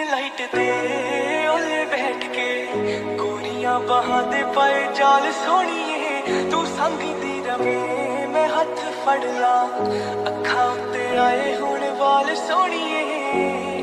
light दे ओले बैठ के गोरियां बाहां दे पाए जाल सोहणीए तू संग दी रवे मैं हथ फड़ ला अखां उत्ते आए हुण वाल सोहणीए